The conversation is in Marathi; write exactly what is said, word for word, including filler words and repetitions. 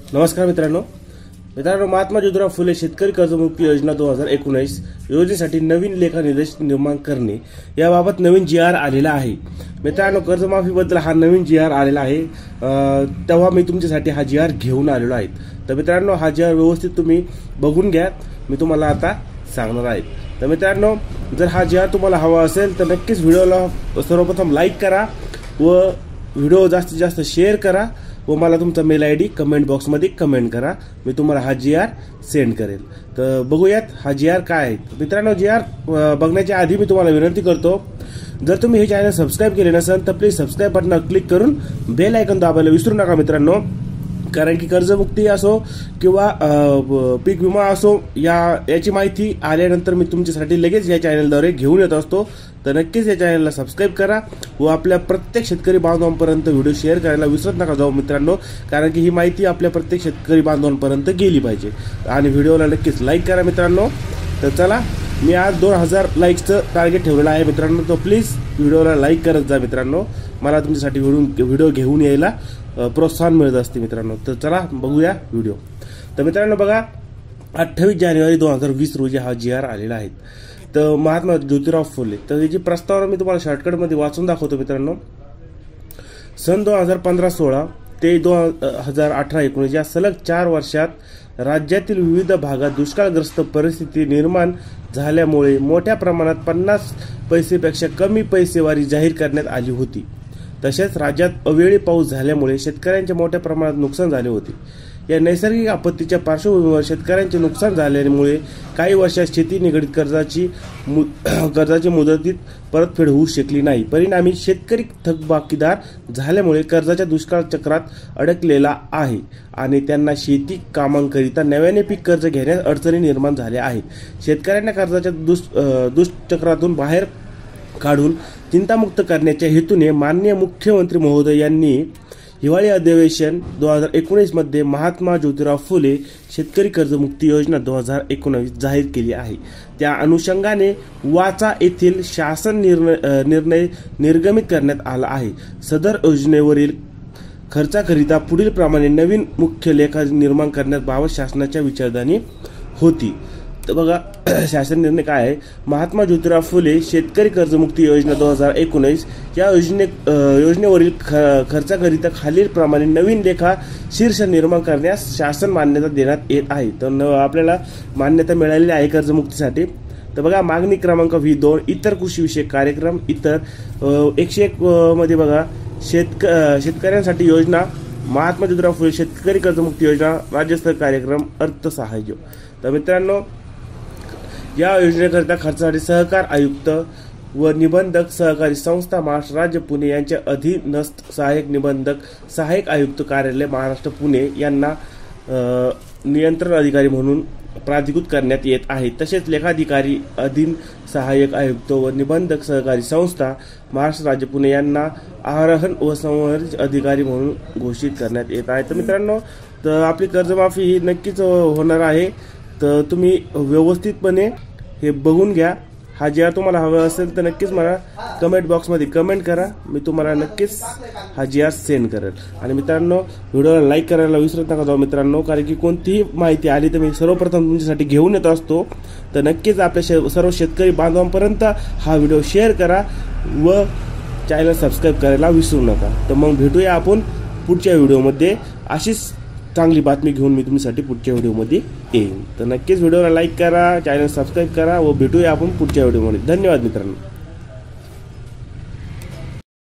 नमस्कार मित्रांनो मित्रांनो महात्मा ज्योतिराव फुले शेतकरी कर्जमुक्ती योजना दोन हजार एकोणीस योजनेसाठी नवीन लेखा निर्देश निर्माण करणे याबाबत नवीन जी आर आलेला आहे। मित्रांनो कर्जमाफीबद्दल हा नवीन जी आर आलेला आहे, तेव्हा मी तुमच्यासाठी हा जी आर घेऊन आलेलो आहे। तर मित्रांनो हा जी आर व्यवस्थित तुम्ही बघून घ्या, मी तुम्हाला आता सांगणार आहे। तर मित्रांनो जर हा जी आर तुम्हाला हवा असेल तर नक्कीच व्हिडिओला सर्वप्रथम लाईक करा व व्हिडिओ जास्तीत जास्त शेअर करा व मला तुमचा मेल आय डी कमेंट बॉक्समध्ये कमेंट करा, मी तुम्हाला हा जी आर सेंड करेल। तर बघूयात हा जी आर काय आहे। मित्रांनो जी आर बघण्याच्या आधी मी तुम्हाला विनंती करतो, जर तुम्ही हे चॅनल सबस्क्राइब केले नसेल तर प्लीज सबस्क्राइब बटनावर क्लिक करून बेल आयकॉन दाबायला विसरू नका मित्रांनो, कारण की कर्जमुक्ती असो किंवा पीक विमा असो या याची माहिती आल्यानंतर मी तुमच्यासाठी लगेच या चॅनलद्वारे घेऊन येत असतो। तर नक्कीच या चॅनलला सबस्क्राइब करा व आपल्या प्रत्येक शेतकरी बांधवांपर्यंत व्हिडिओ शेअर करायला विसरत नका जाऊ मित्रांनो, कारण की ही माहिती आपल्या प्रत्येक शेतकरी बांधवांपर्यंत गेली पाहिजे। आणि व्हिडिओला नक्कीच लाईक करा मित्रांनो। तर चला, मी आज दोन हजार लाईक्सचं टार्गेट ठेवलेलं आहे मित्रांनो, तर प्लीज व्हिडिओला लाईक करत जा मित्रांनो, मला तुमच्यासाठी व्हिडिओ व्हिडिओ घेऊन यायला प्रोत्साहन मिळत असते मित्रांनो। तर चला बघूया व्हिडिओ। तर मित्रांनो बघा, अठ्ठावीस जानेवारी दोन हजार वीस रोजी हा जी आर आलेला आहे। तर महात्मा ज्योतिराव फुले, तर याची प्रस्तावना मी तुम्हाला शॉर्टकटमध्ये वाचून दाखवतो मित्रांनो। सन दोन हजार पंधरा सोळा ते दोन हजार अठरा एकोणीस या सलग चार वर्षात राज्यातील विविध भागात दुष्काळग्रस्त परिस्थिती निर्माण झाल्यामुळे मोठ्या प्रमाणात पन्नास पैसेपेक्षा कमी पैसेवारी जाहीर करण्यात आली होती। तसेच राज्यात अवेळी पाऊस झाल्यामुळे शेतकऱ्यांचे मोठ्या प्रमाणात नुकसान झाले होते। या नैसर्गिक आपत्तीच्या पार्श्वभूमीवर शेतकऱ्यांचे नुकसान झाल्यामुळे काही वर्षात शेती निगडीत कर्जाची कर्जाची मुदतीत परतफेड होऊ शकली नाही। परिणामी शेतकरी थकबाकीदार झाल्यामुळे कर्जाच्या दुष्काळ चक्रात अडकलेला आहे आणि त्यांना शेती कामांकरिता नव्याने पीक कर्ज घेण्यास अडचणी निर्माण झाल्या आहेत। शेतकऱ्यांना कर्जाच्या दुष दुष्चक्रातून बाहेर काढून चिंतामुक्त करण्याच्या हेतूने माननीय मुख्यमंत्री महोदय यांनी हिवाळी अधिवेशन दोन हजार एकोणीस मध्ये महात्मा ज्योतिराव फुले शेतकरी कर्जमुक्ती योजना दोन हजार एकोणीस जाहीर केली आहे। त्या अनुषंगाने वाचा येथील शासन निर्णय निर्णय निर्गमित करण्यात आला आहे। सदर योजनेवरील खर्चाकरिता पुढील प्रमाणे नवीन मुख्य लेखा निर्माण करण्याबाबत शासनाच्या विचारधानी होती। तर बघा शासन निर्णय काय आहे। महात्मा ज्योतिराव फुले शेतकरी कर्जमुक्ती योजना दोन हजार एकोणीस या योजने योजनेवरील खर्चाकरिता खालील प्रमाणे नवीन लेखा शीर्ष निर्माण करण्यास शासन मान्यता देण्यात येत आहे। तर आपल्याला मान्यता मिळालेली आहे कर्जमुक्तीसाठी। तर बघा मागणी क्रमांक व्ही दोन इतर कृषी विषयक कार्यक्रम इतर एकशे एक मध्ये बघा शेतक शेतकऱ्यांसाठी योजना महात्मा ज्योतिराव फुले शेतकरी कर्जमुक्ती योजना राज्यस्तरीय कार्यक्रम अर्थसहाय्य। तर मित्रांनो या योजनेकरिता खर्चासाठी सहकार आयुक्त व निबंधक सहकारी संस्था महाराष्ट्र राज्य पुणे यांच्या अधीनस्थ सहाय्यक निबंधक सहाय्यक आयुक्त कार्यालय महाराष्ट्र पुणे यांना नियंत्रण अधिकारी म्हणून प्राधिकृत करण्यात येत आहे। तसेच लेखाधिकारी अधीन सहाय्यक आयुक्त व निबंधक सहकारी संस्था महाराष्ट्र राज्य पुणे यांना आरोहण व संवर्धित अधिकारी म्हणून घोषित करण्यात येत आहे। तर मित्रांनो तर आपली कर्जमाफी ही नक्कीच होणार आहे, तर तुम्ही व्यवस्थितपणे हे बघून घ्या। हा जी आर तुम्हाला हवा असेल तर नक्कीच मला कमेंट बॉक्समध्ये कमेंट करा, मी तुम्हाला नक्कीच हा जी आर सेंड करेल। आणि मित्रांनो व्हिडिओला लाईक करायला विसरत नका जाऊ मित्रांनो, कारण की कोणतीही माहिती आली तर मी सर्वप्रथम तुमच्यासाठी घेऊन येत असतो। तर नक्कीच आपल्या सर्व शेतकरी बांधवांपर्यंत हा व्हिडिओ शेअर करा व चॅनल सबस्क्राईब करायला विसरू नका। तर मग भेटूया आपण पुढच्या व्हिडिओमध्ये, अशीच चांगली बातमी घेऊन मी तुमच्यासाठी पुढच्या व्हिडिओमध्ये येईन। तर नक्कीच व्हिडिओला लाईक करा, चॅनल सबस्क्राईब करा व भेटूया आपण पुढच्या व्हिडिओमध्ये। धन्यवाद मित्रांनो।